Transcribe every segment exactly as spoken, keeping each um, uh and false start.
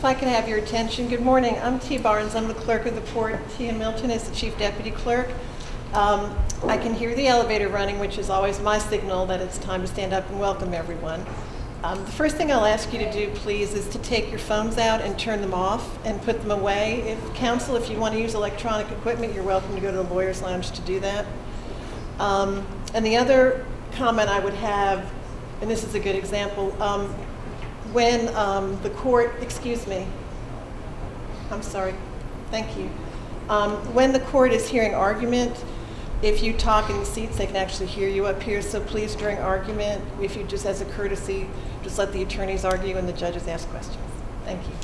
if I could have your attention. Good morning. I'm T. Barnes. I'm the clerk of the court. T. Milton is the chief deputy clerk. Um, I can hear the elevator running, which is always my signal that it's time to stand up and welcome everyone. Um, the first thing I'll ask you to do, please, is to take your phones out and turn them off and put them away. If counsel, if you want to use electronic equipment, you're welcome to go to the lawyer's lounge to do that. Um, and the other comment I would have, and this is a good example, um, when um, the court, excuse me, I'm sorry, thank you. Um, when the court is hearing argument, if you talk in the seats, they can actually hear you up here. So please, during argument, if you just as a courtesy, just let the attorneys argue and the judges ask questions. Thank you.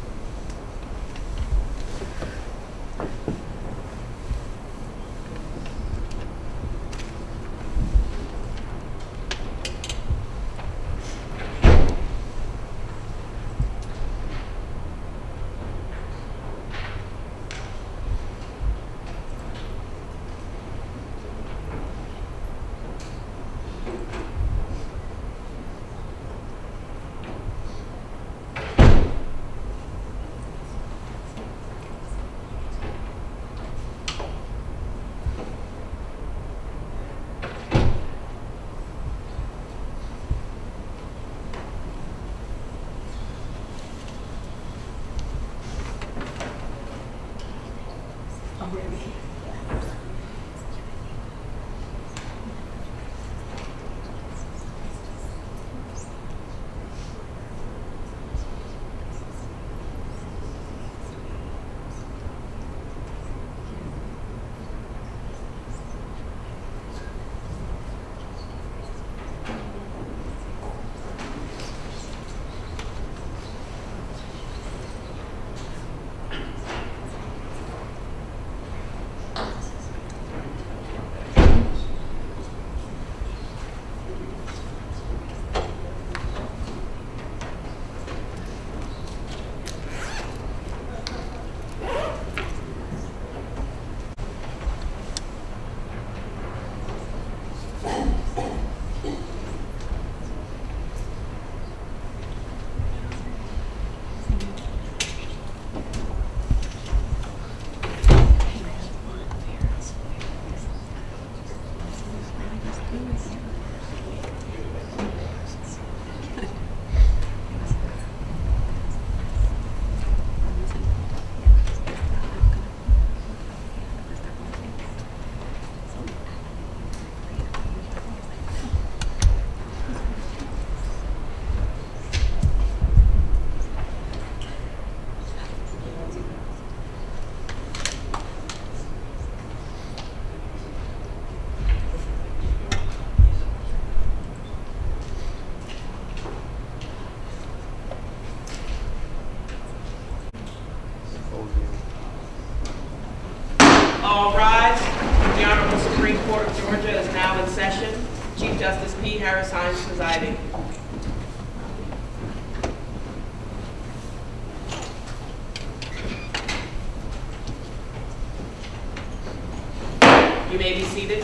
All rise. The Honorable Supreme Court of Georgia is now in session. Chief Justice P. Harris Hines presiding. You may be seated.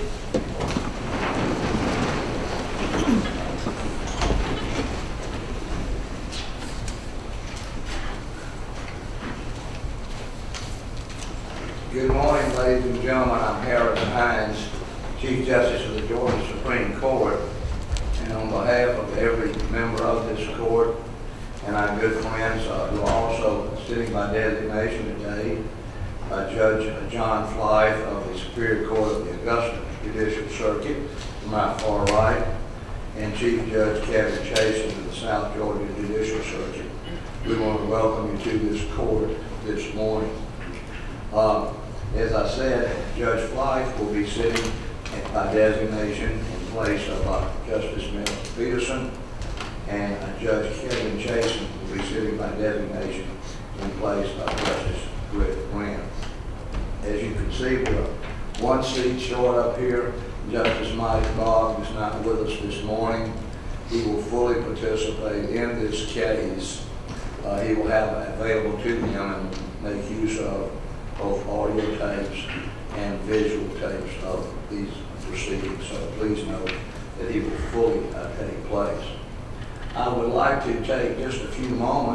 Good morning, ladies and gentlemen. I'm Harris Hines, Chief Justice of the Georgia Supreme Court. And on behalf of every member of this court and our good friends uh, who are also sitting by designation today, uh, Judge John Flythe of the Superior Court of the Augusta Judicial Circuit to my far right, and Chief Judge Kevin Chasen of the South Georgia Judicial Circuit, we want to welcome you to this court this morning. Um, As I said, Judge Flythe will be sitting by designation in place of uh, Justice Nels Peterson, and uh, Judge Kevin Chasen will be sitting by designation in place of Justice Rick Grant. As you can see, we're one seat short up here. Justice Mike Bogg is not with us this morning. He will fully participate in this case. Uh, he will have it available to him and make use of both audio tapes and visual tapes of these proceedings. So please note that he will fully uh, take place. I would like to take just a few moments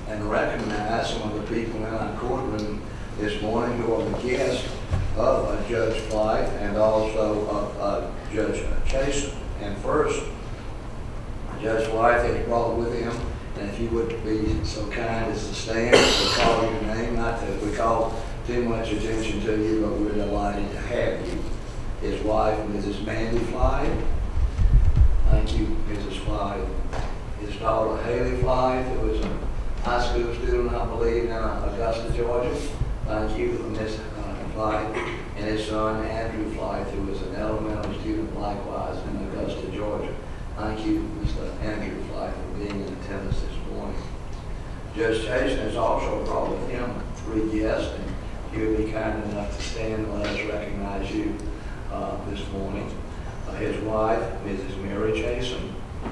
and recognize some of the people in our courtroom this morning who are the guests of uh, Judge Flythe and also of uh, Judge Chasen. And first, Judge Flythe has brought with him, and if you would be so kind as to stand to call your name, not that we call too much attention to you, but we're delighted to have you. His wife, Missus Mandy Flythe. Thank you, Missus Flythe. His daughter, Haley Flythe, who is a high school student, I believe, in Augusta, Georgia. Thank you, Miss Flythe. And his son, Andrew Flythe, who is an elementary student likewise in Augusta, Georgia. Thank you, Mister Andrew Flythe, for being in attendance this morning. Judge Chasen has also brought with him three guests, and he would be kind enough to stand and let us recognize you uh, this morning. Uh, his wife, Missus Mary Chasen.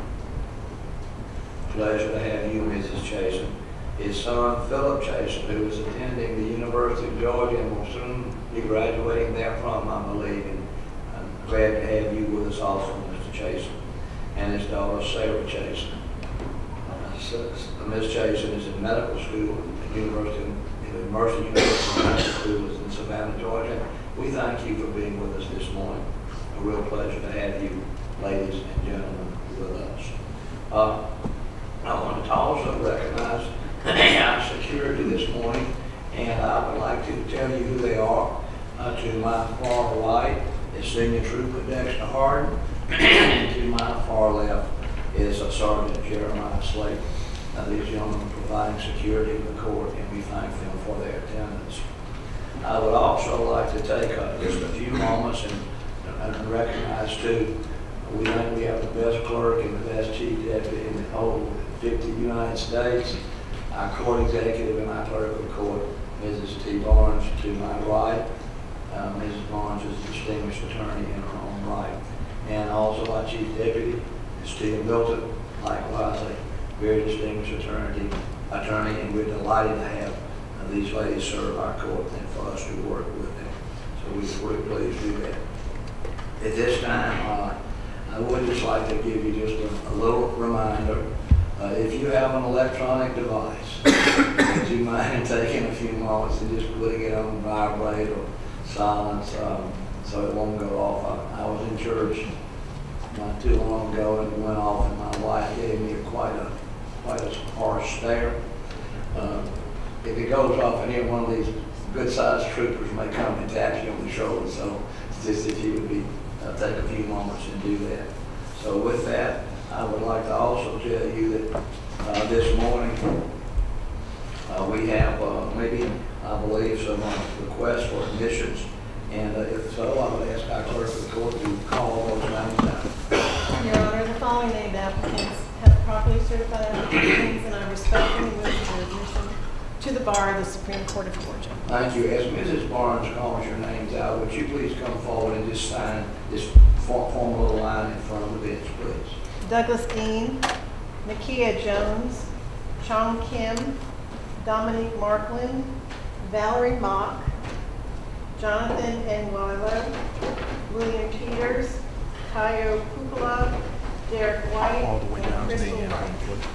Pleasure to have you, Missus Chasen. His son, Philip Chasen, who is attending the University of Georgia and will soon be graduating therefrom, I believe. And I'm glad to have you with us also, Mister Chasen. And his daughter, Sarah Chasen. Uh, Miss Chasen is in medical school at University of Mercy University Medical School in Savannah, Georgia. We thank you for being with us this morning. A real pleasure to have you, ladies and gentlemen, with us. Uh, I want to also recognize our security this morning, and I would like to tell you who they are. Uh, to my far right is Senior Trooper Dexter Harden, and to my far left is uh, Sergeant Jeremiah Slate. Now, these gentlemen are providing security in the court, and we thank them for their attendance. I would also like to take uh, just a few moments and, and recognize, too, we think we have the best clerk and the best chief deputy in the whole fifty United States. Our court executive and our clerk of the court, Missus T. Barnes, to my right. Uh, Missus Barnes is a distinguished attorney in her own right. And also our chief deputy, Miz Tia Milton, likewise a very distinguished attorney, attorney, and we're delighted to have uh, these ladies serve our court and for us to work with them. So we're pleased to do that. At this time, uh, I would just like to give you just a, a little reminder. Uh, if you have an electronic device, would you mind taking a few moments and just putting it on vibrate or silence um, so it won't go off? I, I was in church not too long ago and it went off, and my wife gave me a, quite a quite a harsh stare. Uh, if it goes off, any one of these good-sized troopers may come and tap you on the shoulder. So it's just if you would be uh, take a few moments and do that. So with that, I would like to also tell you that uh, this morning uh, we have uh, maybe, I believe, some uh, requests for admissions. And uh, if so, I would ask our clerk of the court to call those names down. Your Honor, the following named applicants have properly certified applications, and I respectfully move for admission to the bar of the Supreme Court of Georgia. Thank you. As Missus Barnes calls your names out, would you please come forward and just sign this form, form a little line in front of the bench, please? Douglas Dean, Nakia Jones, Chong Kim, Dominique Markland, Valerie Mock, Jonathan Nwilo, William Peters, Tayo Kukula, Derek White, all the way down and to the Crystal end. Wright.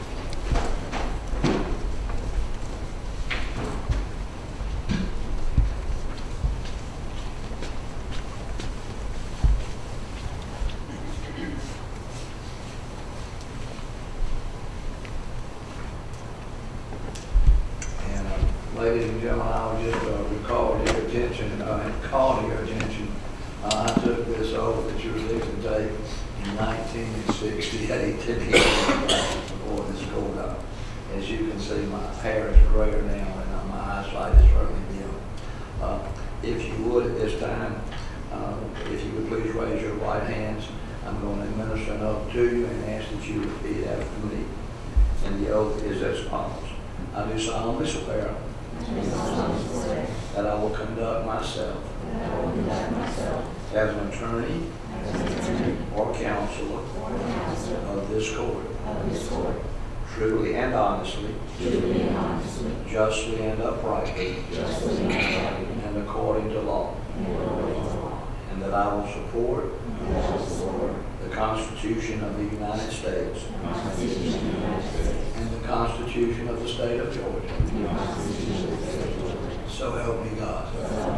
Ladies and gentlemen, I would just uh, recall to your attention, uh, and call to your attention, uh, I took this oath that you were fixing to take in nineteen sixty-eight to be before this court. Uh, as you can see, my hair is grayer now, and uh, my eyesight is certainly dim. Uh, if you would at this time, uh, if you would please raise your right hands, I'm going to administer an oath to you and ask that you repeat after me. And the oath is as follows. I do solemnly swear that I will conduct myself as an attorney or counselor of this court, truly and honestly, justly and uprightly, and according to law. And and that I will support the Constitution of the United States and the Constitution of the State of Georgia. So help me God.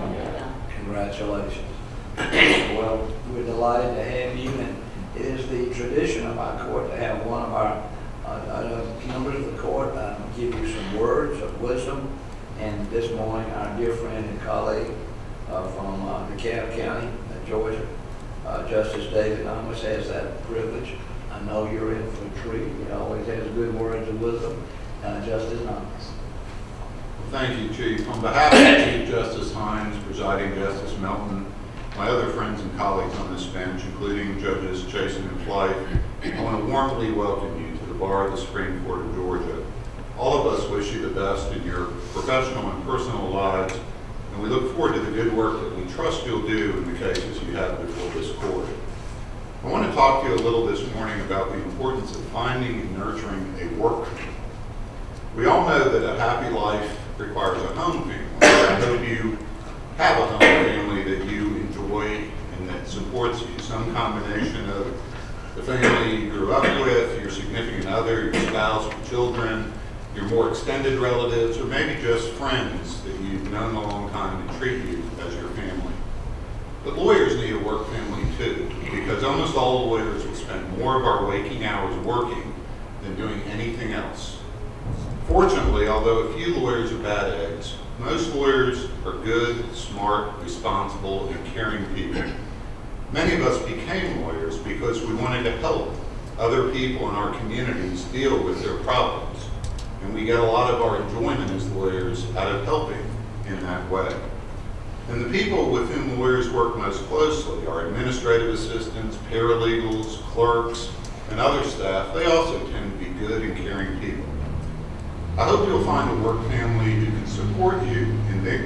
Congratulations. Well, we're delighted to have you, and it is the tradition of our court to have one of our uh, uh, members of the court uh, give you some words of wisdom. And this morning, our dear friend and colleague uh, from uh, DeKalb County, uh, Georgia, uh, Justice David Amos, has that privilege. I know you're in for a treat. He always has good words of wisdom. Uh, Justice Amos. Thank you, Chief. On behalf of Chief Justice Hines, Presiding Justice Melton, my other friends and colleagues on this bench, including Judges Chasen and Flythe, I want to warmly welcome you to the Bar of the Supreme Court of Georgia. All of us wish you the best in your professional and personal lives, and we look forward to the good work that we trust you'll do in the cases you have before this court. I want to talk to you a little this morning about the importance of finding and nurturing a work family. We all know that a happy life requires a home family. I hope you have a home family that you enjoy and that supports you. Some combination of the family you grew up with, your significant other, your spouse, your children, your more extended relatives, or maybe just friends that you've known a long time and treat you as your family. But lawyers need a work family too, because almost all lawyers will spend more of our waking hours working than doing anything else. Fortunately, although a few lawyers are bad eggs, most lawyers are good, smart, responsible, and caring people. Many of us became lawyers because we wanted to help other people in our communities deal with their problems. And we get a lot of our enjoyment as lawyers out of helping in that way. And the people with whom lawyers work most closely are administrative assistants, paralegals, clerks, and other staff. They also tend to be good and caring people. I hope you'll find a work family who can support you in their,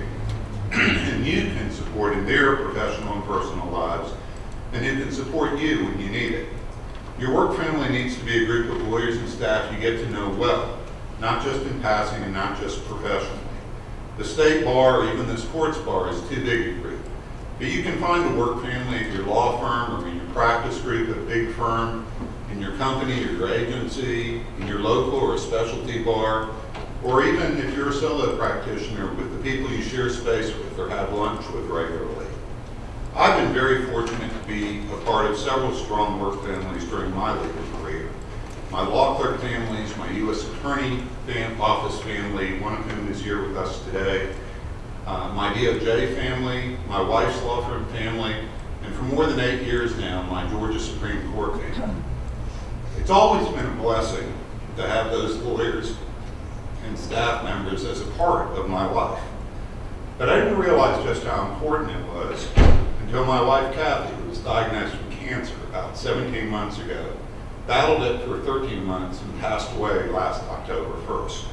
and you can support in their professional and personal lives, and who can support you when you need it. Your work family needs to be a group of lawyers and staff you get to know well, not just in passing and not just professionally. The state bar or even the sports bar is too big a group. But you can find a work family at your law firm or in your practice group at a big firm, in your company or your agency, in your local or specialty bar, or even if you're a solo practitioner with the people you share space with or have lunch with regularly. I've been very fortunate to be a part of several strong work families during my legal career. My law clerk families, my U S attorney fam office family, one of whom is here with us today, uh, my D O J family, my wife's law firm family, and for more than eight years now, my Georgia Supreme Court family. It's always been a blessing to have those lawyers and staff members as a part of my life. But I didn't realize just how important it was until my wife, Kathy, who was diagnosed with cancer about seventeen months ago, battled it for thirteen months and passed away last October first.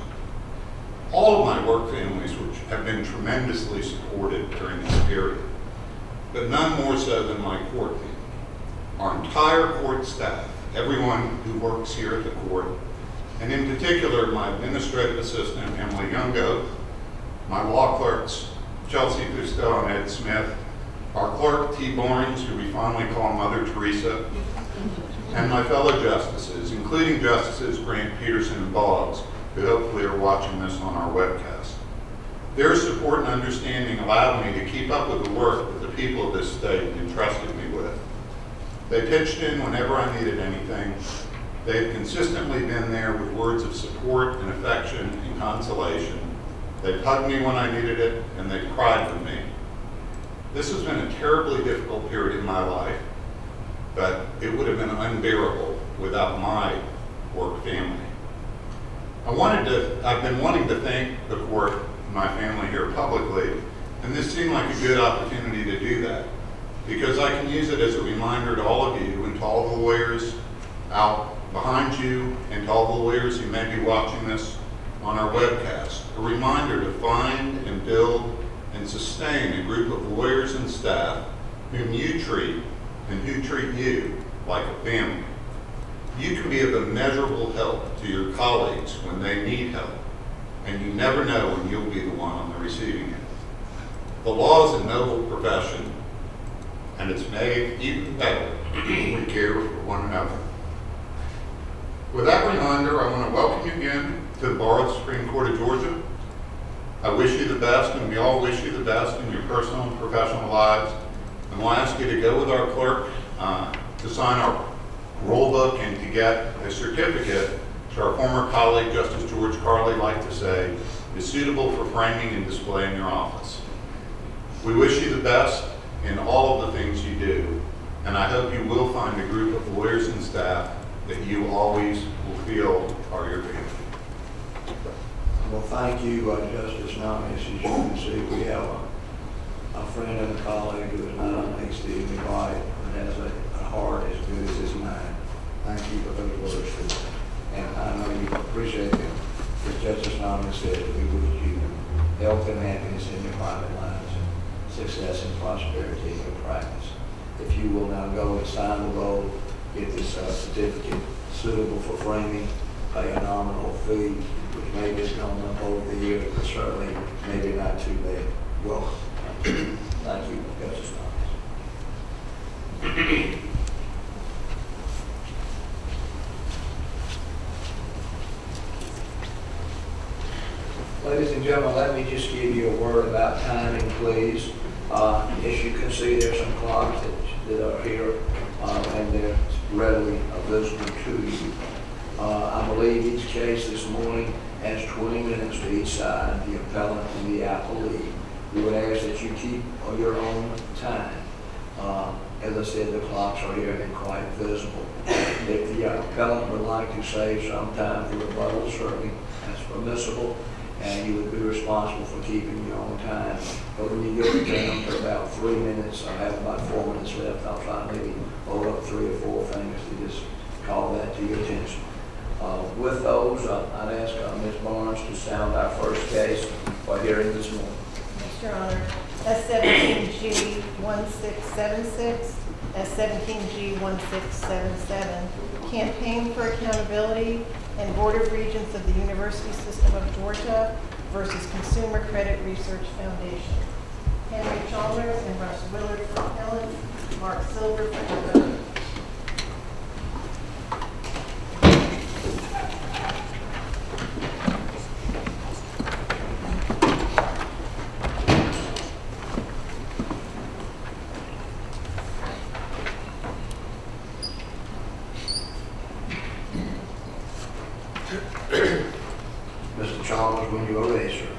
All of my work families, which have been tremendously supported during this period, but none more so than my court family. Our entire court staff, everyone who works here at the court, and in particular my administrative assistant, Emily Youngo, my law clerks, Chelsea Tisdale and Ed Smith, our clerk, T. Barnes, who we fondly call Mother Teresa, and my fellow justices, including Justices Grant, Peterson, and Boggs, who hopefully are watching this on our webcast. Their support and understanding allowed me to keep up with the work that the people of this state entrusted me with. They pitched in whenever I needed anything. They've consistently been there with words of support and affection and consolation. They've hugged me when I needed it, and they've cried with me. This has been a terribly difficult period in my life, but it would have been unbearable without my work family. I wanted to, I've been wanting to thank the court and my family here publicly, and this seemed like a good opportunity to do that, because I can use it as a reminder to all of you and to all the lawyers out behind you and to all the lawyers who may be watching this on our webcast, a reminder to find and build and sustain a group of lawyers and staff whom you treat and who treat you like a family. You can be of immeasurable help to your colleagues when they need help, and you never know when you'll be the one on the receiving end. The law is a noble profession, and it's made even better when we care for one another. With that reminder, I want to welcome you again to the Bar of the Supreme Court of Georgia. I wish you the best, and we all wish you the best in your personal and professional lives. And we'll ask you to go with our clerk uh, to sign our roll book and to get a certificate to our former colleague, Justice George Carley, like to say, is suitable for framing and display in your office. We wish you the best in all of the things you do, and I hope you will find a group of lawyers and staff that you always will feel are your family. Well, thank you, uh, Justice Nydia. As you can see, we have a, a friend and a colleague who is not only exceedingly bright, but has a, a heart as good as his mind. Thank you for those words. And I know you appreciate them. As Justice Nydia said, we wish you health and happiness in your private lives, and success and prosperity in your practice. If you will now go and sign the roll, get this uh, certificate suitable for framing, pay a nominal fee, which maybe has gone up over the years, but certainly maybe not too bad. Welcome. Thank you, Justice Thomas. Ladies and gentlemen, let me just give you a word about timing, please. Uh, as you can see, there's some clocks that, that are here, uh, and they're readily visible to you. Uh, I believe each case this morning has twenty minutes to each side, the appellant and the appellee. We would ask that you keep your own time. Uh, as I said, the clocks are here and they're quite visible. If the uh, appellant would like to save some time for rebuttal, certainly that's permissible, and you would be responsible for keeping your own time. But when you get down to about three minutes, I have about four minutes left, I'll try to maybe hold up three or four things to just call that to your attention. Uh, with those, uh, I'd ask uh, Miz Barnes to sound our first case for hearing this morning. Yes, Your Honor. S seventeen G one six seven six, S seventeen G one six seven seven, Campaign for Accountability and Board of Regents of the University System of Georgia versus Consumer Credit Research Foundation. Henry Chalmers and Russ Willard for Appellant, Mark Silver for Augusta. Mister Chalmers, when you are ready, sir.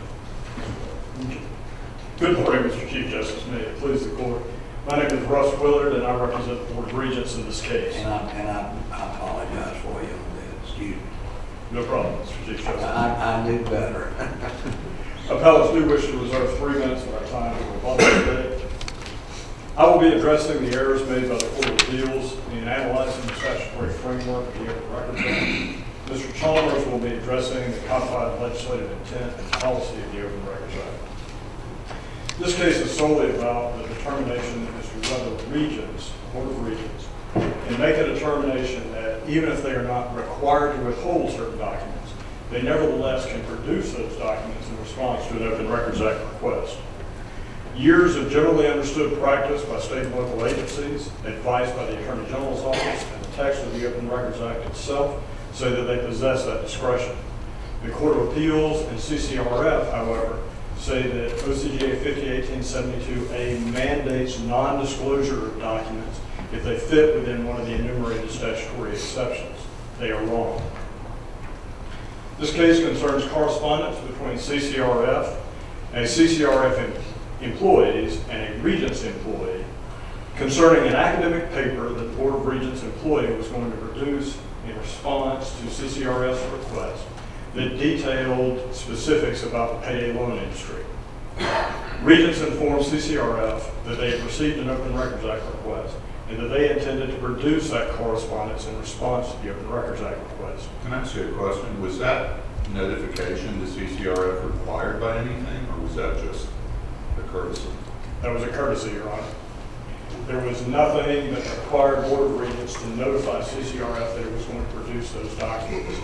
Good morning, Mister Chief Justice. May it please the court. My name is Russ Willard, and I represent the Board of Regents in this case. And I, and I, I apologize for you on that. Excuse me. No problem, Mister Chief Justice. I, I knew better. Appellants do wish to reserve three minutes of our time for rebuttal today. I will be addressing the errors made by the Court of Appeals in analyzing the statutory framework of the Open Records Act. Mister Chalmers will be addressing the codified legislative intent and policy of the Open Records Act. This case is solely about the determination that Mister Board of Regents, Board of Regents, can make a determination that even if they are not required to withhold certain documents, they nevertheless can produce those documents in response to an Open Records Act request. Years of generally understood practice by state and local agencies, advice by the Attorney General's Office, and the text of the Open Records Act itself say that they possess that discretion. The Court of Appeals and C C R F, however, say that O C G A fifty eighteen seventy-two A mandates non-disclosure of documents if they fit within one of the enumerated statutory exceptions. They are wrong. This case concerns correspondence between C C R F and C C R F em employees and a Regents employee concerning an academic paper that the Board of Regents employee was going to produce in response to C C R F's request that detailed specifics about the payday loan industry. Regents informed C C R F that they had received an Open Records Act request and that they intended to produce that correspondence in response to the Open Records Act request. Can I ask you a question? Was that notification to C C R F required by anything, or was that just a courtesy? That was a courtesy, Your Honor. There was nothing that required Board of Regents to notify C C R F that it was going to produce those documents.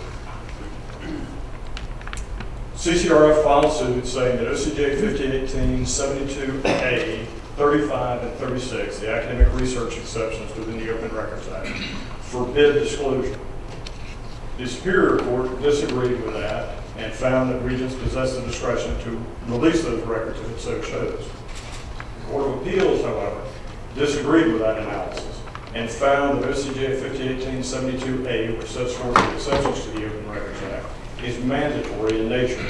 C C R F filed suit saying that O C G A fifty eighteen seventy-two A thirty-five, and thirty-six, the academic research exceptions within the Open Records Act, forbid disclosure. The Superior Court disagreed with that and found that Regents possessed the discretion to release those records if it so chose. The Court of Appeals, however, disagreed with that analysis and found that O C G A fifty eighteen seventy-two A, which sets forth the exceptions to the Open Records Act, is mandatory in nature.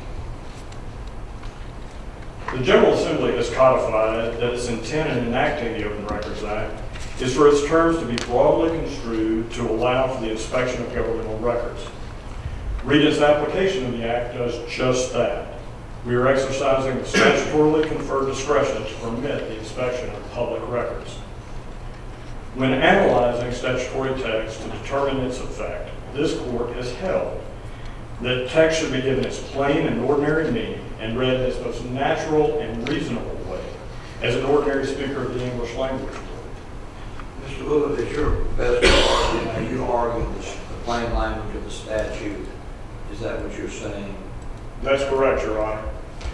The General Assembly has codified that its intent in enacting the Open Records Act is for its terms to be broadly construed to allow for the inspection of governmental records. Regents' application of the Act does just that. We are exercising the statutorily conferred discretion to permit the inspection of public records. When analyzing statutory text to determine its effect, this Court has held that text should be given its plain and ordinary meaning and read in its most natural and reasonable way, as an ordinary speaker of the English language would. Mister Willard, is your best argument, are you arguing the, the plain language of the statute? Is that what you're saying? That's correct, Your Honor.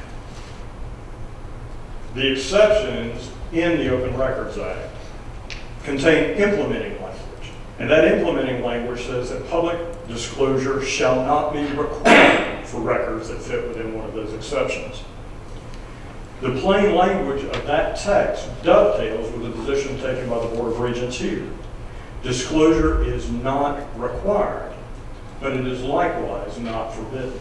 The exceptions in the Open Records Act contain implementing language, and that implementing language says that public disclosure shall not be required for records that fit within one of those exceptions. The plain language of that text dovetails with the position taken by the Board of Regents here. Disclosure is not required, but it is likewise not forbidden.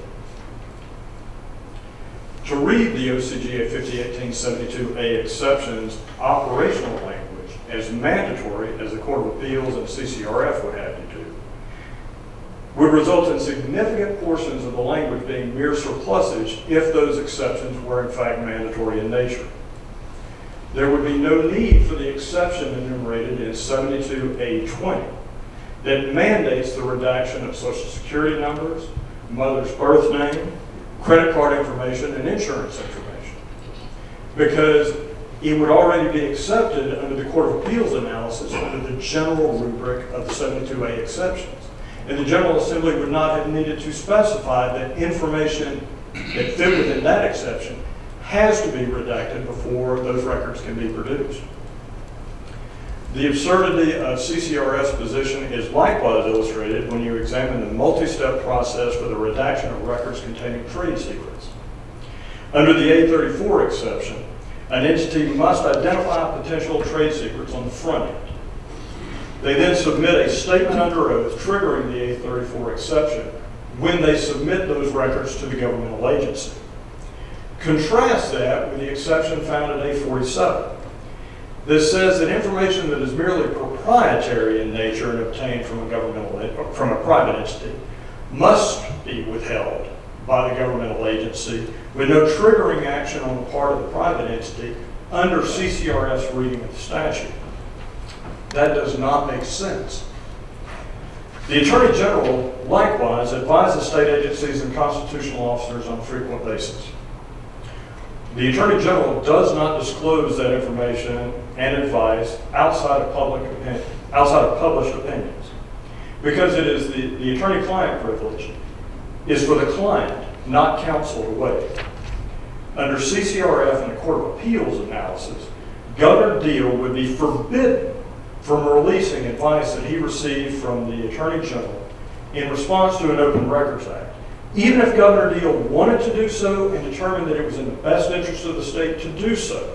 To read the O C G A fifty eighteen seventy-two A exceptions operational language as mandatory as the Court of Appeals and C C R F would have you do would result in significant portions of the language being mere surplusage if those exceptions were in fact mandatory in nature. There would be no need for the exception enumerated in seventy-two A twenty that mandates the redaction of Social Security numbers, mother's birth name, credit card information, and insurance information, because it would already be accepted under the Court of Appeals analysis under the general rubric of the seventy-two A exceptions. And the General Assembly would not have needed to specify that information that fit within that exception has to be redacted before those records can be produced. The absurdity of C C R F's position is likewise illustrated when you examine the multi-step process for the redaction of records containing trade secrets. Under the A thirty-four exception, an entity must identify potential trade secrets on the front end. They then submit a statement under oath triggering the A thirty-four exception when they submit those records to the governmental agency. Contrast that with the exception found at A forty-seven. This says that information that is merely proprietary in nature and obtained from a governmental from a private entity must be withheld by the governmental agency with no triggering action on the part of the private entity under C C R F's reading of the statute. That does not make sense. The Attorney General likewise advises state agencies and constitutional officers on a frequent basis. The Attorney General does not disclose that information and advice outside of public opinion, outside of published opinions, because it is the, the attorney-client privilege is for the client, not counsel, to waive. Under C C R F and the Court of Appeals analysis, Governor Deal would be forbidden from releasing advice that he received from the Attorney General in response to an Open Records Act, even if Governor Deal wanted to do so and determined that it was in the best interest of the state to do so.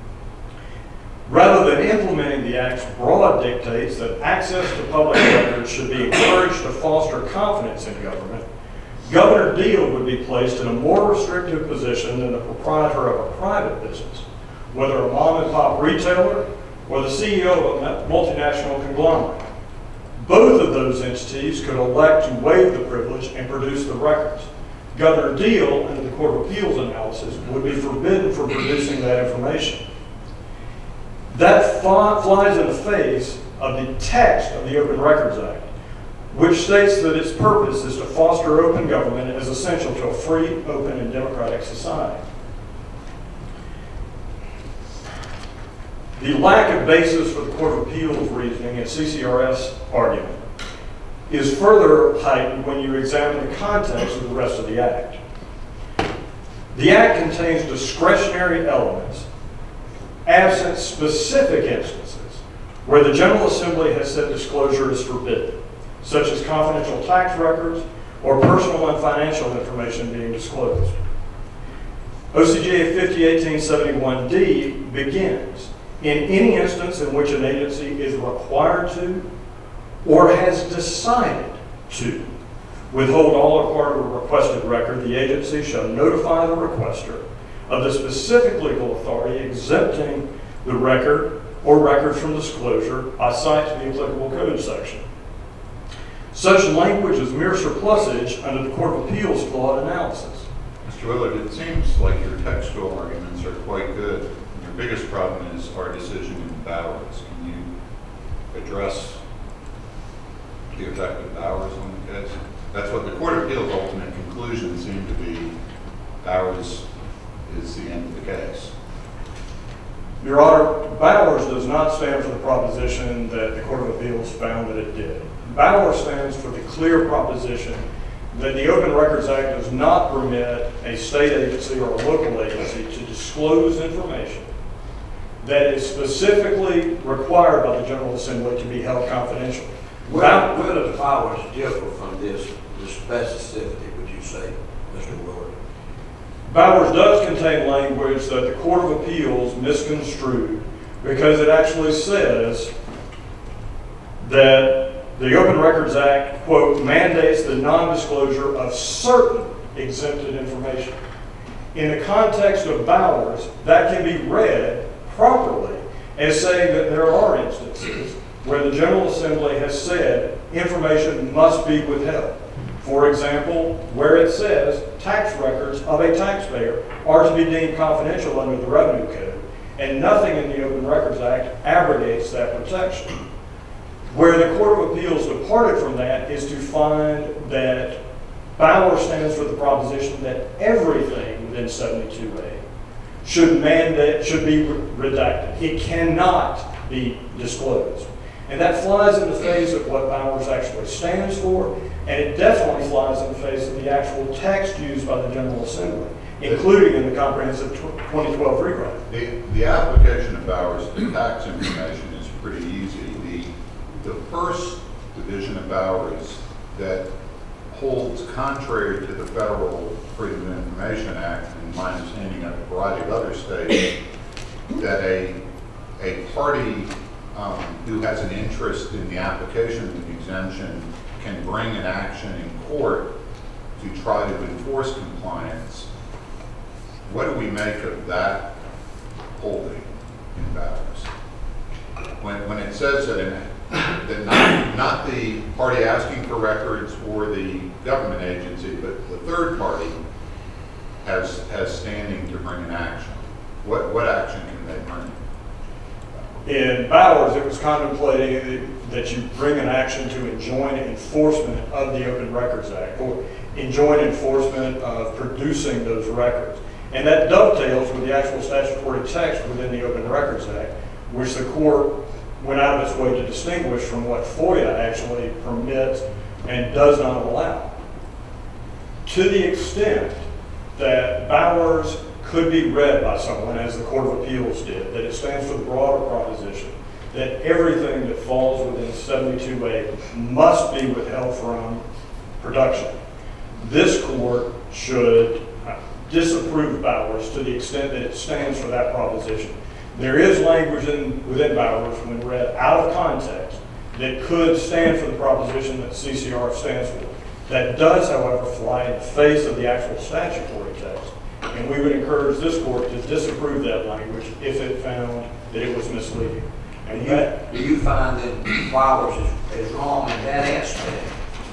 Rather than implementing the Act's broad dictates that access to public records should be encouraged to foster confidence in government, Governor Deal would be placed in a more restrictive position than the proprietor of a private business, whether a mom and pop retailer or the C E O of a multinational conglomerate. Both of those entities could elect to waive the privilege and produce the records. Governor Deal, under the Court of Appeals analysis, would be forbidden from producing that information. That flies in the face of the text of the Open Records Act, which states that its purpose is to foster open government as essential to a free, open, and democratic society. The lack of basis for the Court of Appeals reasoning in C C R F's argument is further heightened when you examine the context of the rest of the Act. The Act contains discretionary elements absent specific instances where the General Assembly has said disclosure is forbidden, such as confidential tax records or personal and financial information being disclosed. O C G A fifty eighteen seventy-one D begins, in any instance in which an agency is required to or has decided to withhold all or part of a requested record, the agency shall notify the requester of the specific legal authority exempting the record or records from disclosure by cite to the applicable code section. Such language is mere surplusage under the Court of Appeals flawed analysis. Mister Willard, it seems like your textual arguments are quite good. Your biggest problem is our decision in Bowers. Can you address the effect of Bowers on the case? That's what the Court of Appeals' ultimate conclusion seemed to be. Bowers is the end of the case. Your Honor, Bowers does not stand for the proposition that the Court of Appeals found that it did. Bowers stands for the clear proposition that the Open Records Act does not permit a state agency or a local agency to disclose information that is specifically required by the General Assembly to be held confidential. Where, where do the powers differ from this, this specificity, would you say, Mister Willard? Bowers does contain language that the Court of Appeals misconstrued because it actually says that the Open Records Act, quote, mandates the non-disclosure of certain exempted information. In the context of Bowers, that can be read properly as saying that there are instances where the General Assembly has said information must be withheld. For example, where it says tax records of a taxpayer are to be deemed confidential under the Revenue Code, and nothing in the Open Records Act abrogates that protection. Where the Court of Appeals departed from that is to find that Bowers stands for the proposition that everything within seventy-two A should mandate, should be redacted. It cannot be disclosed. And that flies in the face of what Bowers actually stands for, and it definitely flies in the face of the actual text used by the General Assembly, including in the comprehensive twenty twelve rewrite. The, the application of Bowers to tax information is pretty easy. The, the first division of Bowers that holds contrary to the Federal Freedom of Information Act, and my understanding of a variety of other states, that a, a party um, who has an interest in the application of the exemption can bring an action in court to try to enforce compliance. What do we make of that holding in Bowers? When, when it says that, in, that not, not the party asking for records or the government agency, but the third party has, has standing to bring an action. What, what action can they bring? In Bowers, it was contemplating that you bring an action to enjoin enforcement of the Open Records Act, or enjoin enforcement of producing those records. And that dovetails with the actual statutory text within the Open Records Act, which the court went out of its way to distinguish from what FOIA actually permits and does not allow. To the extent that Bowers could be read by someone, as the Court of Appeals did, that it stands for the broader proposition that everything that falls within seventy-two A must be withheld from production. This court should disapprove Bowers to the extent that it stands for that proposition. There is language in, within Bowers, when read out of context, that could stand for the proposition that C C R stands for. That does, however, fly in the face of the actual statutory text. And we would encourage this court to disapprove that language if it found that it was misleading. And Do that, you, do you find that Bowers is, is wrong in that aspect?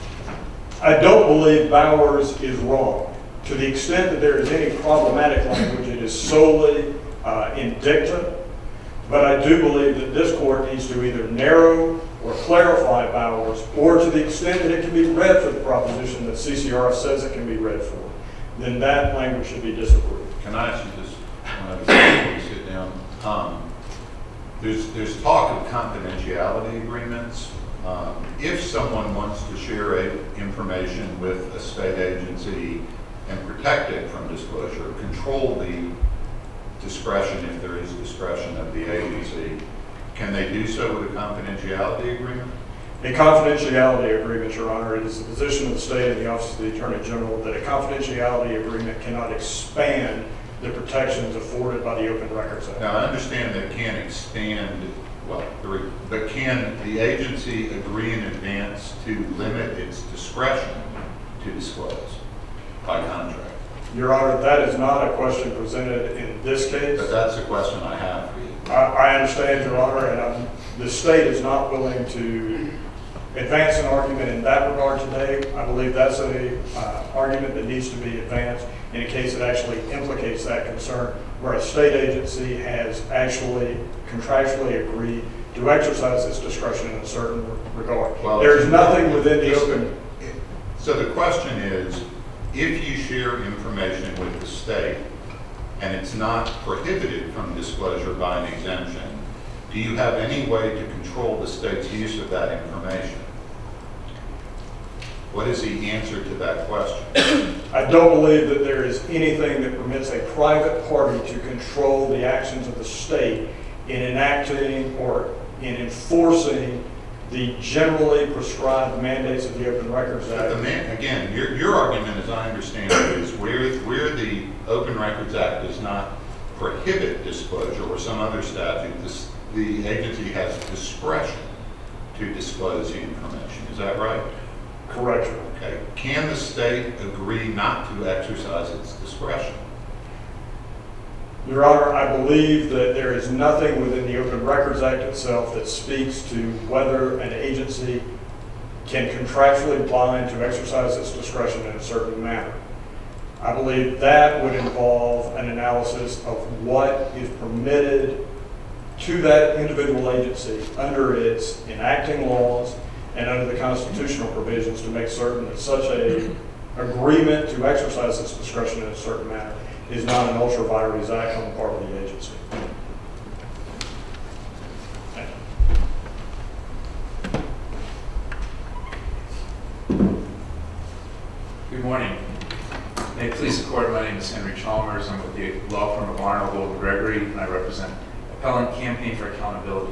I don't believe Bowers is wrong. To the extent that there is any problematic language, it is solely uh, in dicta. But I do believe that this court needs to either narrow or clarify Bowers, or to the extent that it can be read for the proposition that C C R says it can be read for, then that language should be disapproved. Can I ask you this one before we sit down? Um, there's, there's talk of confidentiality agreements. Um, if someone wants to share a, information with a state agency and protect it from disclosure, control the discretion, if there is discretion of the agency, can they do so with a confidentiality agreement? A confidentiality agreement, Your Honor, it is the position of the state and the Office of the Attorney General that a confidentiality agreement cannot expand the protections afforded by the Open Records Act. Now, I understand that it can't expand, well, but can the agency agree in advance to limit its discretion to disclose by contract? Your Honor, that is not a question presented in this case. But that's a question I have for you. I, I understand, Your Honor, and I'm, the state is not willing to advance an argument in that regard today. I believe that's a uh, argument that needs to be advanced in a case that actually implicates that concern, where a state agency has actually contractually agreed to exercise its discretion in a certain regard. Well, there's nothing within the open. So the question is, if you share information with the state and it's not prohibited from disclosure by an exemption, do you have any way to control the state's use of that information? What is the answer to that question? I don't believe that there is anything that permits a private party to control the actions of the state in enacting or in enforcing the generally prescribed mandates of the Open Records Act. But the man, again, your, your argument, as I understand it, is where, where the Open Records Act does not prohibit disclosure or some other statute, this, the agency has discretion to disclose the information. Is that right? Correct. Okay. Can the state agree not to exercise its discretion? Your Honor, I believe that there is nothing within the Open Records Act itself that speaks to whether an agency can contractually bind to exercise its discretion in a certain manner. I believe that would involve an analysis of what is permitted to that individual agency under its enacting laws and under the constitutional provisions to make certain that such a agreement to exercise its discretion in a certain manner is not an ultra vires act on the part of the agency. Thank you. Good morning. May it please the court, my name is Henry Chalmers. I'm with the law firm of Arnold, Willard, Gregory, and I represent Appellant Campaign for Accountability.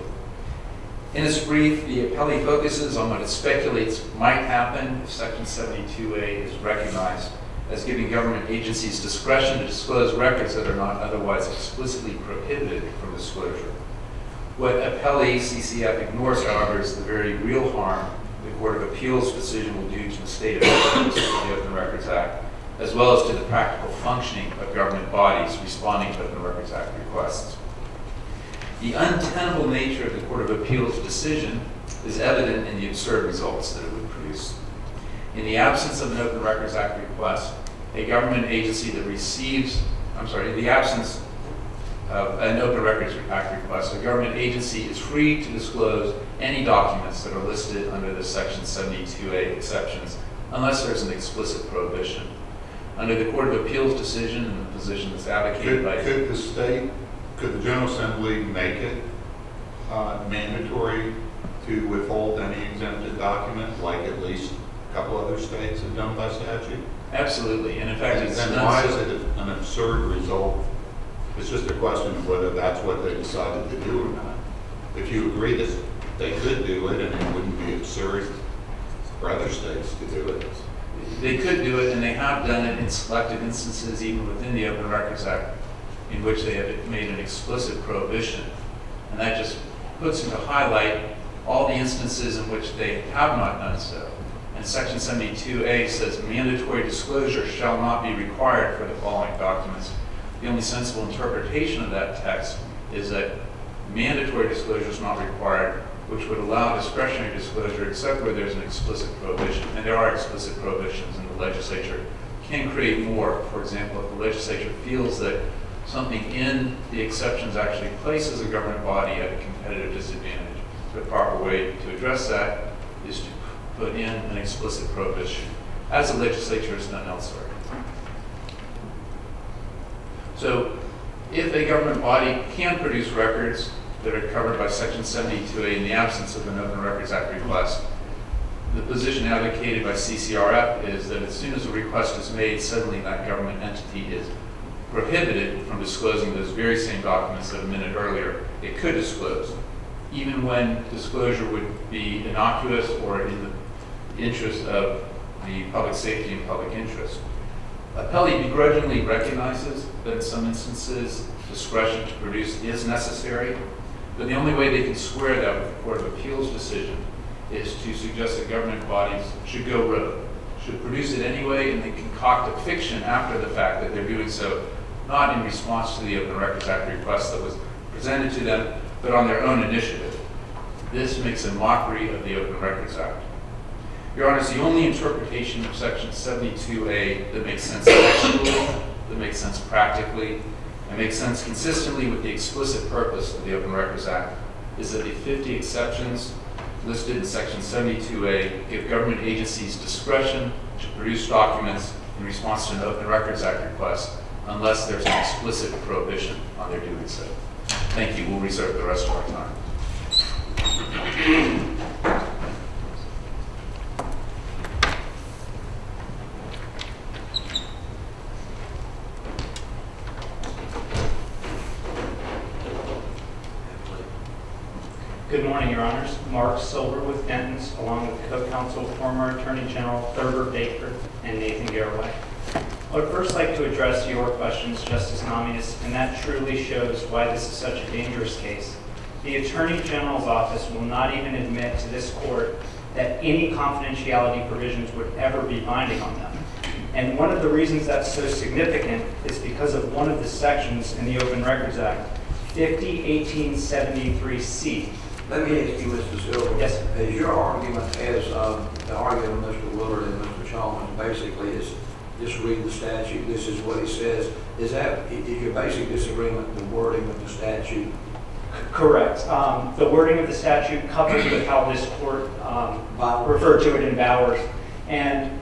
In its brief, the appellee focuses on what it speculates might happen if Section seventy-two A is recognized as giving government agencies discretion to disclose records that are not otherwise explicitly prohibited from disclosure. What appellee C C F ignores, however, is the very real harm the Court of Appeals decision will do to the state of the Open Records Act, as well as to the practical functioning of government bodies responding to Open Records Act requests. The untenable nature of the Court of Appeals decision is evident in the absurd results that it would produce. In the absence of an Open Records Act request, a government agency that receives, I'm sorry, in the absence of an Open Records Act request, a government agency is free to disclose any documents that are listed under the Section seventy-two A exceptions, unless there's an explicit prohibition. Under the Court of Appeals decision and the position that's advocated could, by... Could the state, could the General Assembly make it uh, mandatory to withhold any exempted document, like at least a couple other states have done by statute? Absolutely, and in fact, and it's then not why so is it an absurd result? It's just a question of whether that's what they decided to do or not. If you agree that they could do it, and it wouldn't be absurd for other states to do it. They could do it, and they have done it in selected instances, even within the Open Records Act, in which they have made an explicit prohibition. And that just puts into highlight all the instances in which they have not done so. And Section seventy-two A says mandatory disclosure shall not be required for the following documents. The only sensible interpretation of that text is that mandatory disclosure is not required, which would allow discretionary disclosure except where there's an explicit prohibition. And there are explicit prohibitions, and the legislature can create more. For example, if the legislature feels that something in the exceptions actually places a government body at a competitive disadvantage, the proper way to address that is to put in an explicit prohibition, as the legislature has done elsewhere. So if a government body can produce records that are covered by Section seventy-two A in the absence of an Open Records Act request, the position advocated by C C R F is that as soon as a request is made, suddenly that government entity is prohibited from disclosing those very same documents that a minute earlier it could disclose, even when disclosure would be innocuous or in the interest of the public safety and public interest. Appellee begrudgingly recognizes that in some instances discretion to produce is necessary, but the only way they can square that with the Court of Appeals decision is to suggest that government bodies should go rogue, should produce it anyway, and they concoct a fiction after the fact that they're doing so not in response to the Open Records Act request that was presented to them, but on their own initiative. This makes a mockery of the Open Records Act. Your Honor, it's the only interpretation of Section seventy-two A that makes sense textually, that makes sense practically, and makes sense consistently with the explicit purpose of the Open Records Act, is that the fifty exceptions listed in Section seventy-two A give government agencies discretion to produce documents in response to an Open Records Act request unless there's an explicit prohibition on their doing so. Thank you. We'll reserve the rest of our time. Good morning, Your Honors. Mark Silver with Denton's, along with co-counsel former Attorney General Thurbert Baker and Nathan Garroway. I would first like to address your questions, Justice Nomius, and that truly shows why this is such a dangerous case. The Attorney General's office will not even admit to this court that any confidentiality provisions would ever be binding on them. And one of the reasons that's so significant is because of one of the sections in the Open Records Act, fifty eighteen seventy-three C. Let me ask you, Mister Silver. Yes. As your argument, as um, the argument of Mister Willard and Mister Chalmers, basically is just read the statute. This is what it says. Is that is your basic disagreement with the wording of the statute? Correct. Um, the wording of the statute coupled with how this court um, referred to it in Bowers. And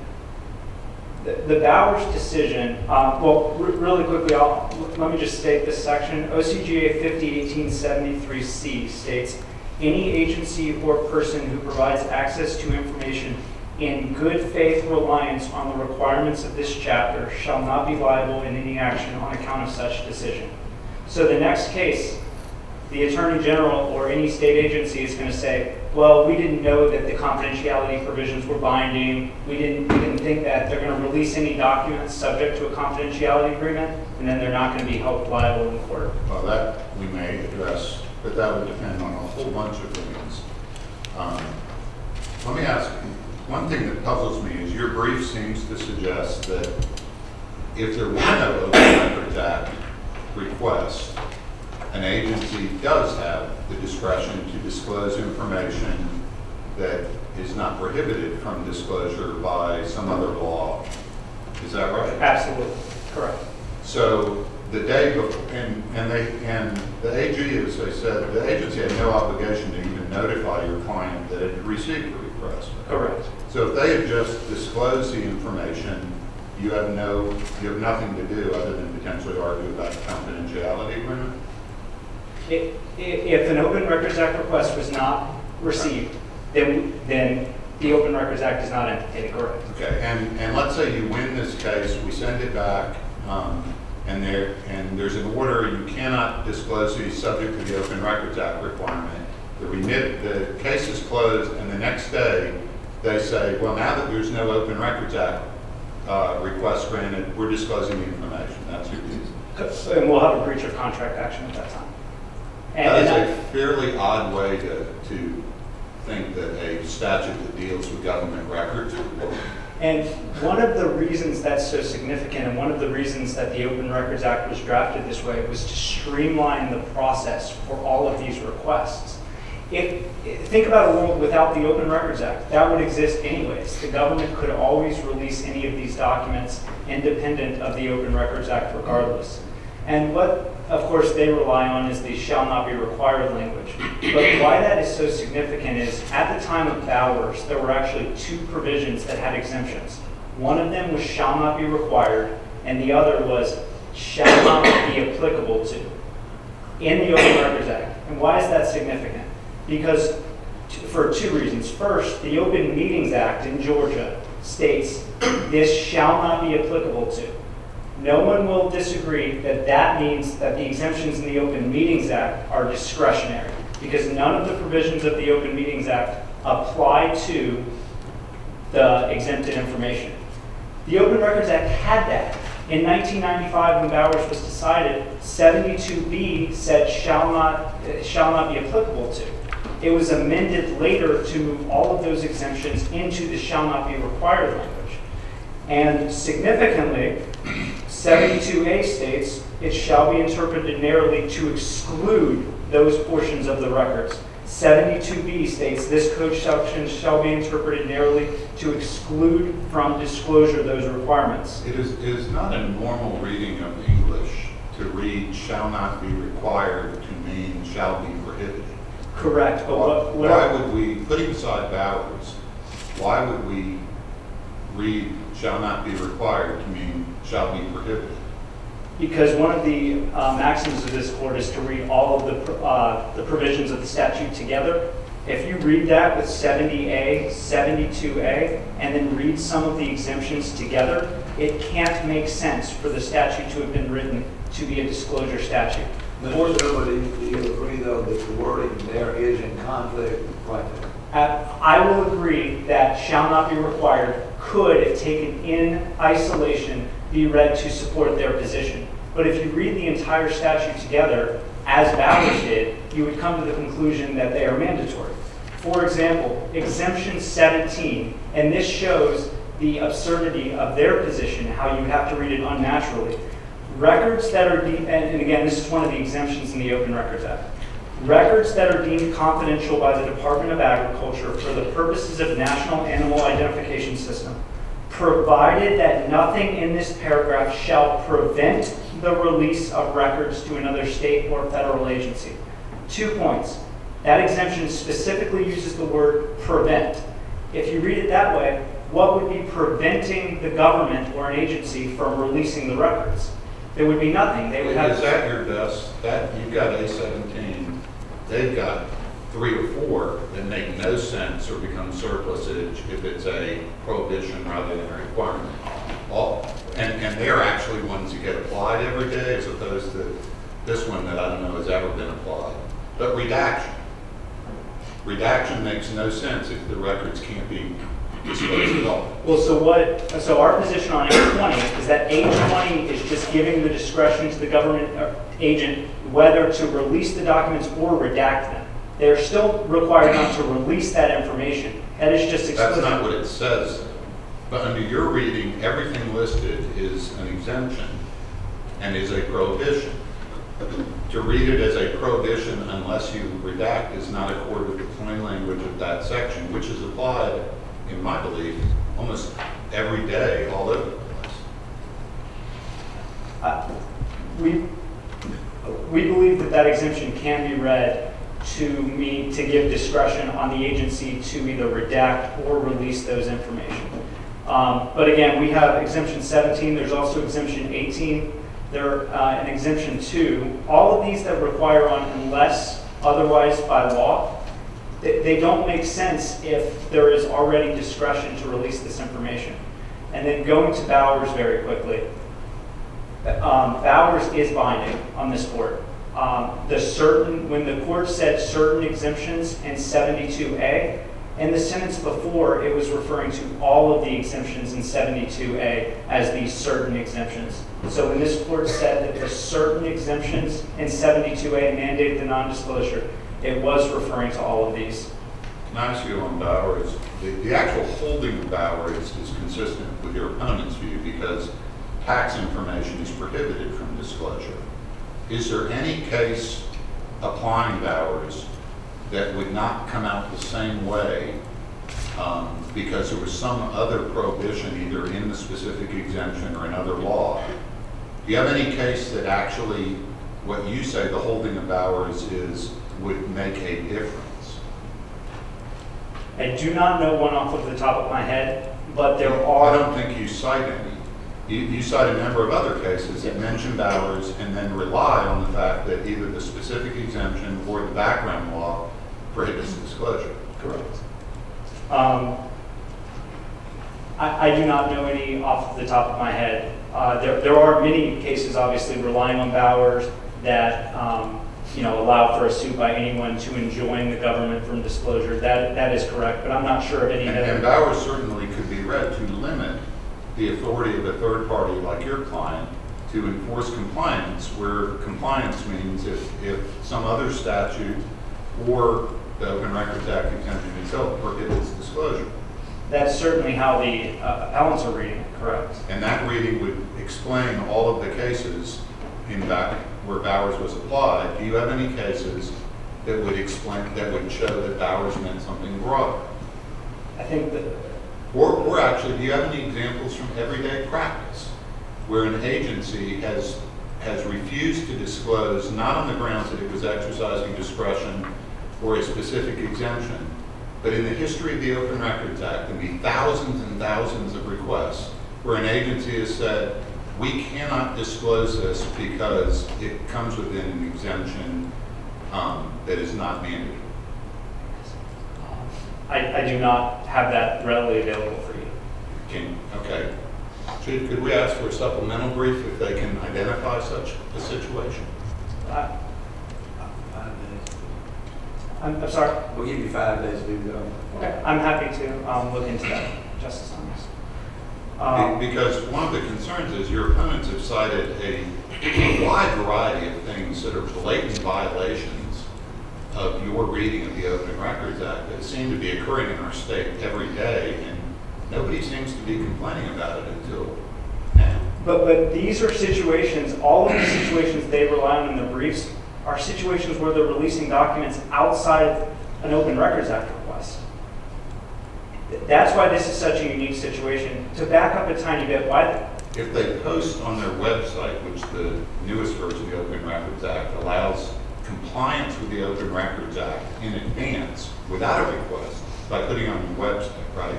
the, the Bowers decision, uh, well, re really quickly, I'll, let me just state this section. O C G A fifty eighteen seventy-three C states, any agency or person who provides access to information in good faith reliance on the requirements of this chapter shall not be liable in any action on account of such decision. So the next case, the Attorney General or any state agency is going to say, well, we didn't know that the confidentiality provisions were binding. We didn't, we didn't think that they're going to release any documents subject to a confidentiality agreement, and then they're not going to be held liable in court. Well, that we may address, but that would depend on a whole bunch of things. Um, let me ask you, one thing that puzzles me is your brief seems to suggest that if there were no Open Records Act request, an agency does have the discretion to disclose information that is not prohibited from disclosure by some other law. Is that right? Absolutely. Correct. So the day before, and, and, they, and the A G, as I said, the agency had no obligation to even notify your client that it had received the request. Correct. So if they had just disclosed the information, you have no, you have nothing to do other than potentially argue about the confidentiality agreement? If, if an Open Records Act request was not received, then, then the Open Records Act is not entertained, correct? Okay, and, and let's say you win this case, we send it back, um, and there and there's an order you cannot disclose these subject to the Open Records Act requirement. The remit, the case is closed, and the next day they say, well, now that there's no Open Records Act uh, request granted, we're disclosing the information. That's your view. And we'll have a breach of contract action at that time. And, that is and a fairly odd way to, to think that a statute that deals with government records. And one of the reasons that's so significant, and one of the reasons that the Open Records Act was drafted this way, was to streamline the process for all of these requests. If, think about a world without the Open Records Act. That would exist anyways. The government could always release any of these documents independent of the Open Records Act regardless. And what, of course, they rely on is the shall not be required language. But why that is so significant is, at the time of Bowers, there were actually two provisions that had exemptions. One of them was shall not be required, and the other was shall not be applicable to in the Open Records Act. And why is that significant? Because for two reasons. First, the Open Meetings Act in Georgia states this shall not be applicable to. No one will disagree that that means that the exemptions in the Open Meetings Act are discretionary, because none of the provisions of the Open Meetings Act apply to the exempted information. The Open Records Act had that. In nineteen ninety-five, when Bowers was decided, seventy-two B said shall not, uh, shall not be applicable to. It was amended later to move all of those exemptions into the shall not be required language. And significantly, seventy-two A states it shall be interpreted narrowly to exclude those portions of the records. seventy-two B states this code section shall be interpreted narrowly to exclude from disclosure those requirements. It is, it is not a normal reading of English to read shall not be required to mean shall be prohibited. Correct, but what, what why would we, putting aside Bowers, why would we read shall not be required to mean shall be prohibited? Because one of the uh, maxims of this court is to read all of the, uh, the provisions of the statute together. If you read that with seventy A, seventy-two A, and then read some of the exemptions together, it can't make sense for the statute to have been written to be a disclosure statute. Mister Thurbert, do you agree, though, that the wording there is in conflict right there? Uh, I will agree that shall not be required could, if taken in isolation, be read to support their position. But if you read the entire statute together, as Bowers did, you would come to the conclusion that they are mandatory. For example, exemption seventeen, and this shows the absurdity of their position, how you have to read it unnaturally. Records that are deemed, and, and again, this is one of the exemptions in the Open Records Act. Records that are deemed confidential by the Department of Agriculture for the purposes of National Animal Identification System, provided that nothing in this paragraph shall prevent the release of records to another state or federal agency. Two points. That exemption specifically uses the word prevent. If you read it that way, what would be preventing the government or an agency from releasing the records? There would be nothing. They would have. Is that your best? That you've got A seventeen. They've got three or four that make no sense or become surplusage if it's a prohibition rather than a requirement. All, and, and they're actually ones that get applied every day as opposed to this one that I don't know has ever been applied. But redaction. Redaction makes no sense if the records can't be disclosed at all. Well, so what? So our position on A twenty is that A twenty is just giving the discretion to the government agent whether to release the documents or redact them. They're still required not to release that information. That is just explicit. That's not what it says. But under your reading, everything listed is an exemption and is a prohibition. To read it as a prohibition unless you redact is not according with the plain language of that section, which is applied, in my belief, almost every day all over the place. Uh, we, we believe that that exemption can be read to mean to give discretion on the agency to either redact or release those information. Um, but again, we have exemption seventeen. There's also exemption eighteen. There uh, and exemption two. All of these that require on unless otherwise by law, they, they don't make sense if there is already discretion to release this information. And then going to Bowers very quickly. Um, Bowers is binding on this court. Um, the certain, when the court said certain exemptions in seventy-two A, in the sentence before, it was referring to all of the exemptions in seventy-two A as these certain exemptions. So when this court said that the certain exemptions in seventy-two A mandated the non-disclosure, it was referring to all of these. Can I ask you on Bowers, the, the actual holding of Bowers is consistent with your opponent's view because tax information is prohibited from disclosure. Is there any case applying Bowers that would not come out the same way um, because there was some other prohibition either in the specific exemption or another law? Do you have any case that actually what you say the holding of Bowers is would make a difference? I do not know one off of the top of my head, but there are. I don't think you cite any. You, you cite a number of other cases that mention Bowers and then rely on the fact that either the specific exemption or the background law prohibits disclosure. Correct. Um, I, I, I do not know any off the top of my head. Uh, there, there are many cases, obviously, relying on Bowers that um, you know, allow for a suit by anyone to enjoin the government from disclosure. That that is correct, but I'm not sure of any And, other. and Bowers certainly could be read to limit the authority of a third party like your client to enforce compliance, where compliance means if, if some other statute or the Open Records Act exemption itself prohibits disclosure. That's certainly how the uh, appellants are reading it, correct? And that reading would explain all of the cases in back where Bowers was applied. Do you have any cases that would explain, that would show that Bowers meant something broader? I think that. Or, or actually, do you have any examples from everyday practice where an agency has has refused to disclose, not on the grounds that it was exercising discretion or a specific exemption, but in the history of the Open Records Act, and the thousands and thousands of requests where an agency has said, we cannot disclose this because it comes within an exemption um, that is not mandatory? I, I do not have that readily available for you. Can, okay. Chief, could we ask for a supplemental brief if they can identify such a situation? I, Five days. I'm, I'm sorry. We'll give you five days to do that. Okay, I'm happy to um, look into that, Justice Thomas. Um, Be- Because one of the concerns is your opponents have cited a, a wide variety of things that are blatant violations of your reading of the Open Records Act that seem to be occurring in our state every day, and nobody seems to be complaining about it until now. But, but these are situations, all of the situations they rely on in the briefs are situations where they're releasing documents outside of an Open Records Act request. That's why this is such a unique situation. To back up a tiny bit, why? If they post on their website, which the newest version of the Open Records Act allows compliance with the Open Records Act in advance without a request by putting on your website, right?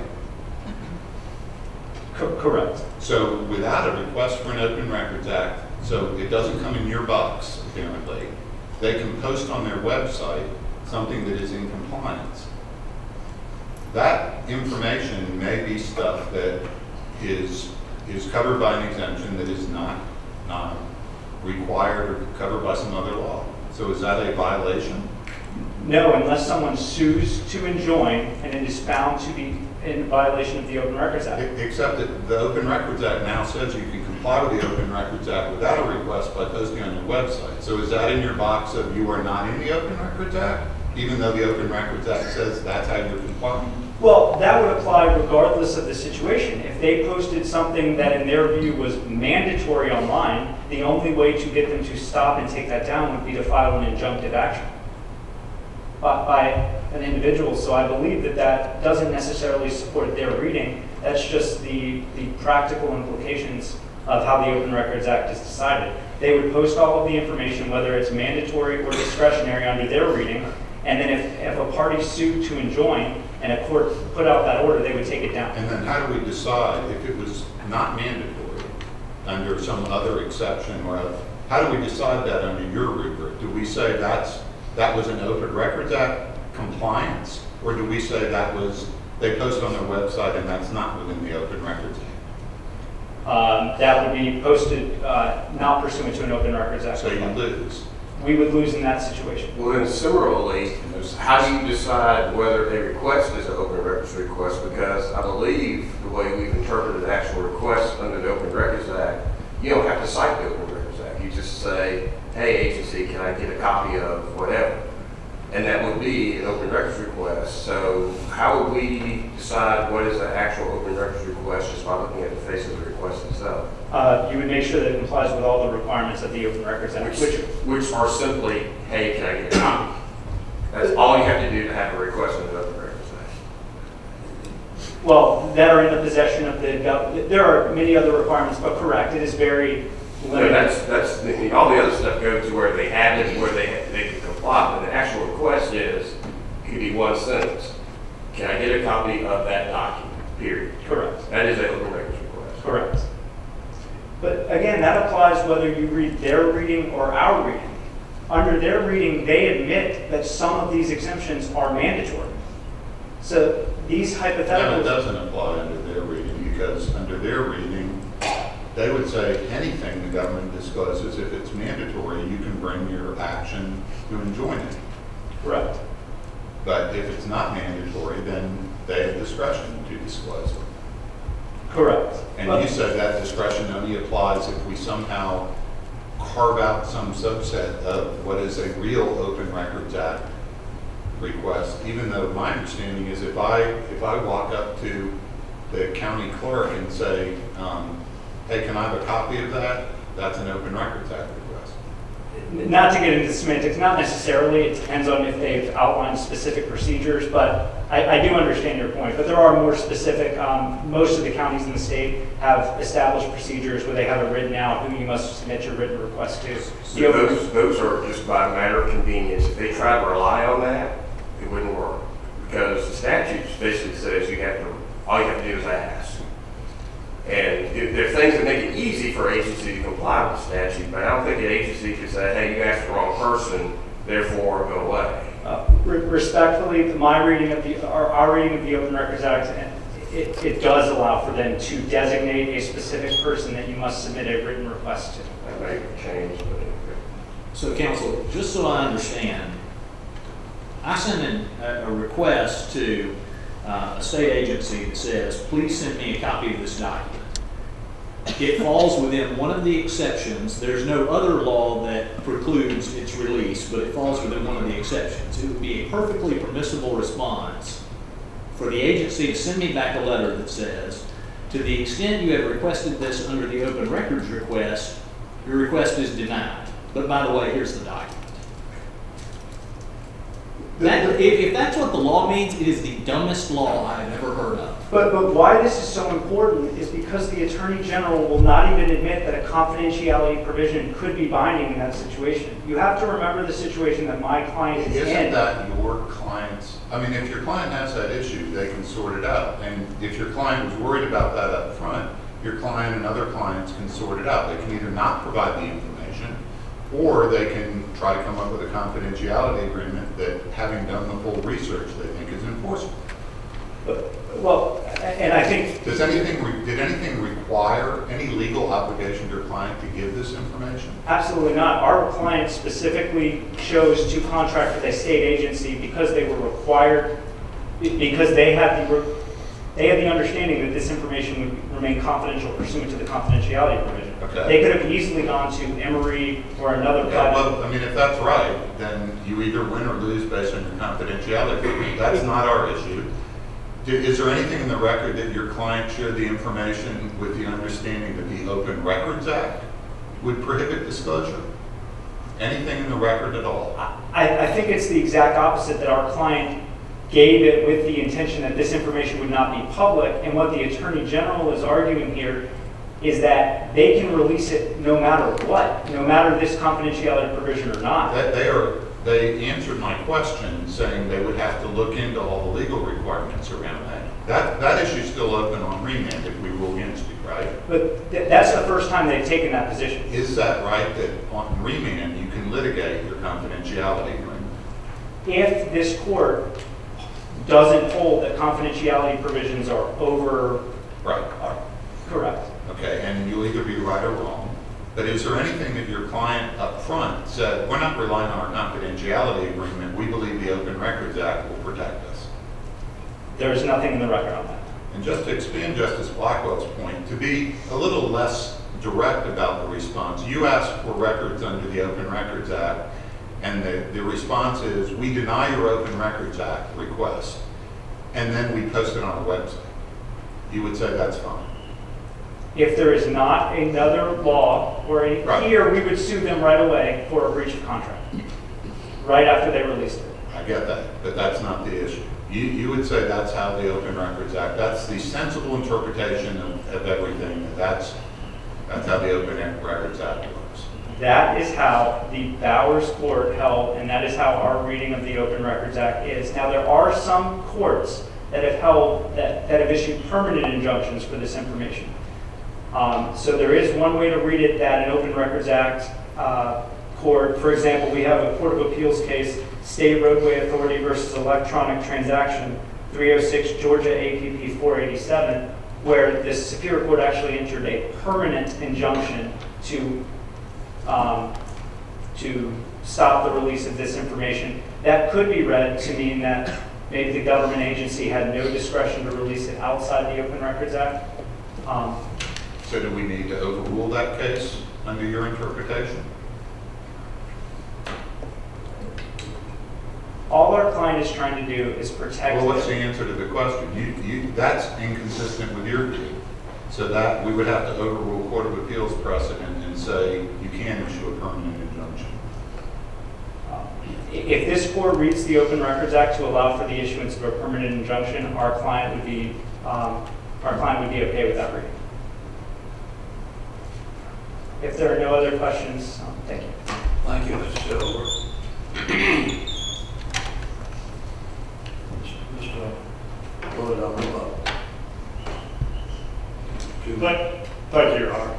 Co- correct. So without a request for an Open Records Act, so it doesn't come in your box, apparently, they can post on their website something that is in compliance. That information may be stuff that is is covered by an exemption that is not, not required or covered by some other law. So is that a violation? No, unless someone sues to enjoin and it is found to be in violation of the Open Records Act. Except that the Open Records Act now says you can comply with the Open Records Act without a request by posting on your website. So is that in your box of you are not in the Open Records Act, even though the Open Records Act says that's how you're complying? Well, that would apply regardless of the situation. If they posted something that in their view was mandatory online, the only way to get them to stop and take that down would be to file an injunctive action by, by an individual. So I believe that that doesn't necessarily support their reading. That's just the, the practical implications of how the Open Records Act is decided. They would post all of the information, whether it's mandatory or discretionary under their reading, and then if, if a party sued to enjoin and a court put out that order, they would take it down. And then how do we decide if it was not mandatory under some other exception, or how do we decide that under your rubric? Do we say that's that was an Open Records Act compliance, or do we say that was they posted on their website and that's not within the Open Records Act? Um, that would be posted uh, not pursuant to an Open Records Act. So you lose. We would lose in that situation. Well, then similarly, how do you decide whether a request is an open records request? Because I believe the way we've interpreted actual requests under the Open Records Act, you don't have to cite the Open Records Act. You just say, hey, agency, can I get a copy of whatever? And that would be an open records request. So how would we decide what is the actual open records request just by looking at the face of the request itself? Uh, you would make sure that it complies with all the requirements of the Open Records Act. Which, which are simply, hey, can I get a copy? That's all you have to do to have a request in the Open Records Act. Well, that are in the possession of the, there are many other requirements, but correct, it is very No, limited. that's, that's, the- all the other stuff goes to where they have it, where they, they can comply, but the actual request is, it could be one sentence. Can I get a copy of that document, period? Correct. That is an open records request. Correct. But again, that applies whether you read their reading or our reading. Under their reading, they admit that some of these exemptions are mandatory. So these No, hypotheticals. it doesn't apply under their reading. because under their reading, they would say anything the government discloses, if it's mandatory, you can bring your action to enjoin it. Correct. But if it's not mandatory, then they have discretion to disclose it. Correct. And But- you said that discretion only applies if we somehow carve out some subset of what is a real Open Records Act request, even though my understanding is if I, if I walk up to the county clerk and say, um, hey, can I have a copy of that? That's an Open Records Act request. Not to get into semantics, not necessarily. It depends on if they've outlined specific procedures, but I, I do understand your point. But there are more specific. Um, most of the counties in the state have established procedures where they have it written out who you must submit your written request to. So those, those are just by a matter of convenience. If they try to rely on that, it wouldn't work. Because the statute basically says you have to, all you have to do is ask. And if there are things that make it easy for an agency to comply with the statute, but I don't think an agency could say, hey, you asked the wrong person, therefore go away. Uh, re respectfully, my reading of the, our, our reading of the Open Records Act, it, it does allow for them to designate a specific person that you must submit a written request to. That may change, but anyway. So counsel, just so I understand, I send in a, a request to uh, a state agency that says, please send me a copy of this document. It falls within one of the exceptions. There's no other law that precludes its release, but it falls within one of the exceptions. It would be a perfectly permissible response for the agency to send me back a letter that says, to the extent you have requested this under the open records request, your request is denied. But by the way, here's the document. That, if, if that's what the law means, it is the dumbest law I have ever heard of. But, but why this is so important is because the Attorney General will not even admit that a confidentiality provision could be binding in that situation. You have to remember the situation that my client is in. Isn't that your client's, I mean, if your client has that issue, they can sort it out. And if your client was worried about that up front, your client and other clients can sort it out. They can either not provide the information, or they can try to come up with a confidentiality agreement that, having done the full research, they think is enforceable. Well, and I think... Does anything, did anything require any legal obligation to your client to give this information? Absolutely not. Our client specifically chose to contract with a state agency because they were required, because they had the, they had the understanding that this information would remain confidential pursuant to the confidentiality provision. Okay. They could have easily gone to Emory or another Yeah, private... well, I mean, if that's right, then you either win or lose based on your confidentiality agreement. That's not our issue. Is there anything in the record that your client shared the information with the understanding that the Open Records Act would prohibit disclosure? Anything in the record at all? I, I think it's the exact opposite, that our client gave it with the intention that this information would not be public, and what the Attorney General is arguing here is that they can release it no matter what, no matter this confidentiality provision or not. That they are, they answered my question saying they would have to look into all the legal requirements around that. That, that issue is still open on remand if we rule against it, right? But th that's the first time they've taken that position. Is that right, that on remand you can litigate your confidentiality agreement? If this court doesn't hold that confidentiality provisions are over... Right. Are, correct. Okay, and you'll either be right or wrong. But is there anything that your client up front said, we're not relying on our confidentiality agreement, we believe the Open Records Act will protect us? There is nothing in the record on that. And just to expand Justice Blackwell's point, to be a little less direct about the response, you asked for records under the Open Records Act, and the, the response is, we deny your Open Records Act request, and then we post it on our website. You would say that's fine. If there is not another law, or a, Right. here we would sue them right away for a breach of contract, right after they released it. I get that, but that's not the issue. You, you would say that's how the Open Records Act, that's the sensible interpretation of, of everything. That's, that's how the Open Records Act works. That is how the Bowers Court held, and that is how our reading of the Open Records Act is. Now, there are some courts that have held, that, that have issued permanent injunctions for this information. Um, so there is one way to read it, that an Open Records Act uh, court, for example, we have a Court of Appeals case, State Roadway Authority versus Electronic Transaction, three oh six Georgia A P P four eighty-seven, where the Superior Court actually entered a permanent injunction to, um, to stop the release of this information. That could be read to mean that maybe the government agency had no discretion to release it outside the Open Records Act. Um, So do we need to overrule that case under your interpretation? all our client is trying to do is protect. Well, what's the answer to the question? You, you, that's inconsistent with your view. So that we would have to overrule Court of Appeals precedent and say you can issue a permanent injunction. If this court reads the Open Records Act to allow for the issuance of a permanent injunction, our client would be um, our client would be okay with that reading. If there are no other questions, um, thank you. Thank you, Mister Silver. Mister Willard, I'll move up. Thank, thank you, Your Honor.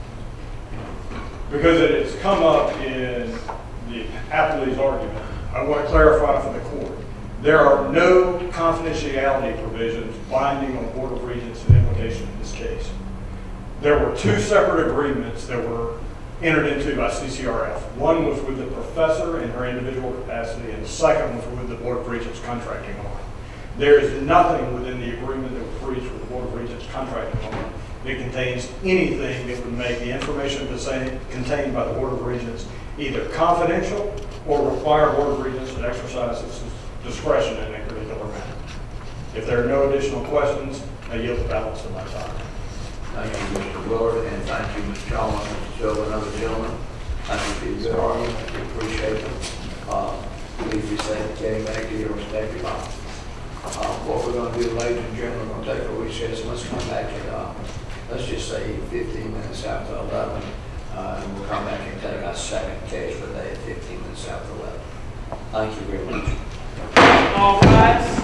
Because it has come up in the Appellee's argument, I want to clarify for the court. There are no confidentiality provisions binding on Board of Regents and implication in this case. There were two separate agreements that were entered into by C C R F. One was with the professor in her individual capacity, and the second was with the Board of Regents contracting on. There is nothing within the agreement that was reached with the Board of Regents contracting on that contains anything that would make the information contained by the Board of Regents either confidential or require Board of Regents to exercise its discretion in a particular manner. If there are no additional questions, I yield the balance of my time. Thank you, Mister Willard, and thank you, Mister Chalmers, Mister Silver, and other gentlemen. Thank you for your good argument. We appreciate it. Uh, please be safe getting back to your respective offices. Uh, what we're going to do, ladies and gentlemen, we're going to take a recess. Let's come back at, uh, let's just say fifteen minutes after eleven, uh, and we'll come back and take our second case for the day at fifteen minutes after eleven. Thank you very much. All rise.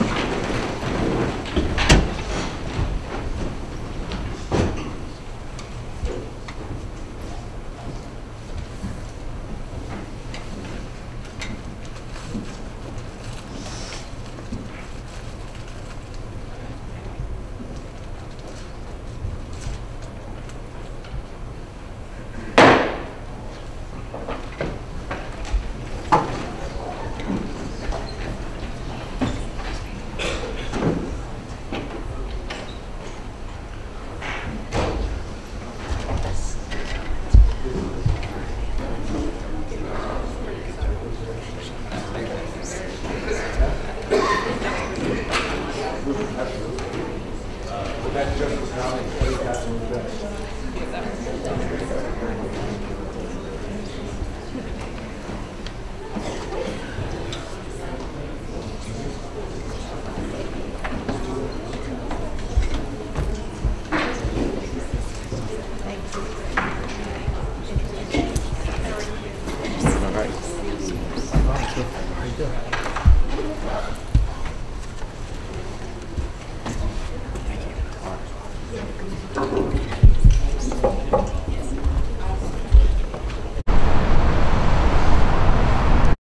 That's just the county, that's